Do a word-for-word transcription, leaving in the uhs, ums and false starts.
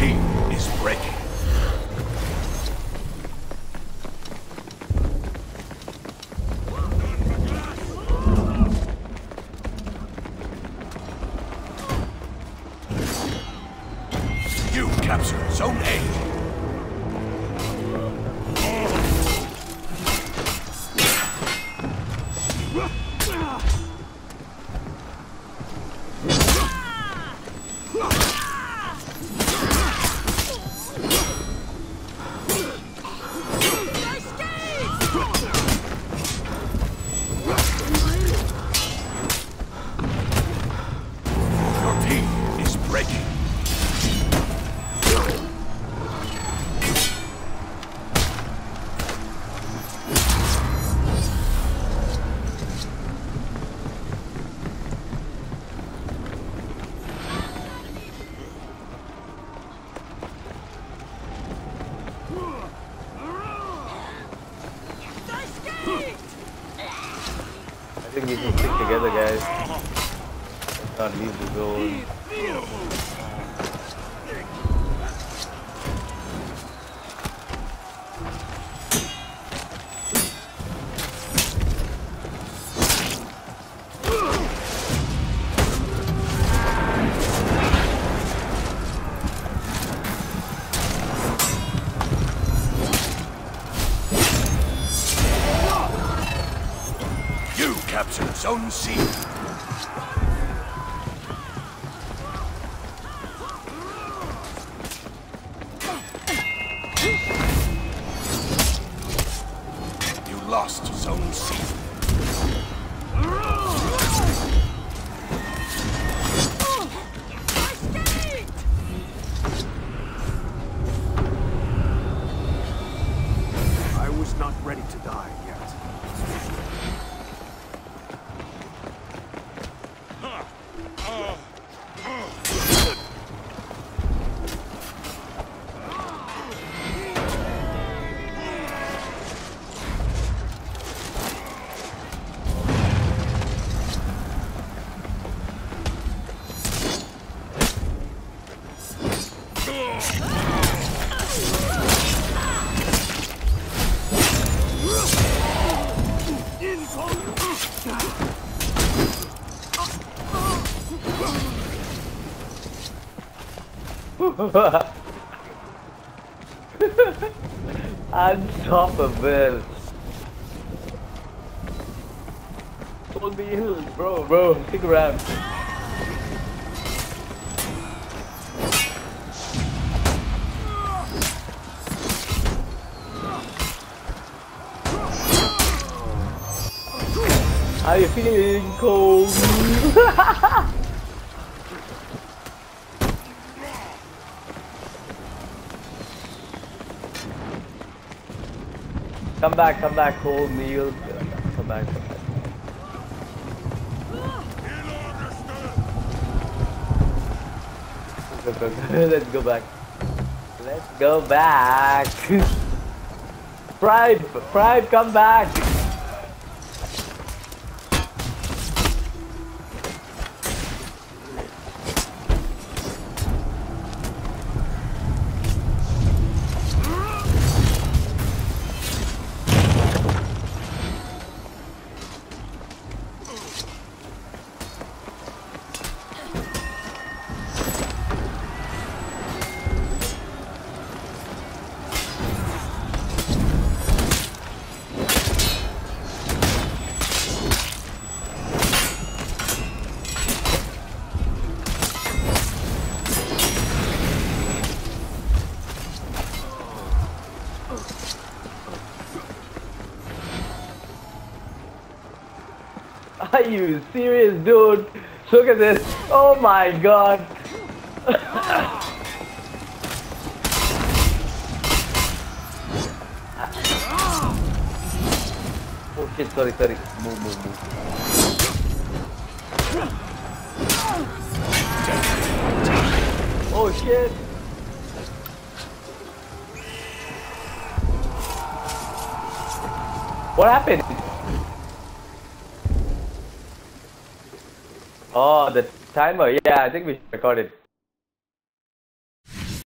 team is breaking. You captured Zone A. I think we can stick together, guys. Let's not leave the zone. Captured Zone C. You lost Zone C. I was not ready to die yet. Unstoppable. Hold me healed, bro, bro, stick around. How you feeling, Cole? Come back, come back, Cole, Neil. Come back, come back. Let's go back. Let's go back. Pride, Pride, come back. Are you serious, dude? Look at this. Oh my god. Oh shit, sorry, sorry. Move, move, move. Oh shit. What happened? Oh, the timer. Yeah, I think we recorded.